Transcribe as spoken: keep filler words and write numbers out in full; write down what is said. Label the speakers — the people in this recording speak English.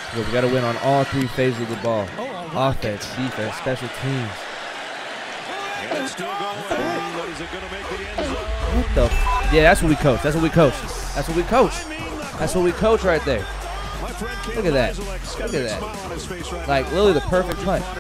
Speaker 1: But we got to win on all three phases of the ball. Offense, defense, special teams. What the f Yeah, that's what we coach. That's what we coach. That's what we coach. That's what we coach right there. Look at that. Look at that. Like, literally the perfect punt.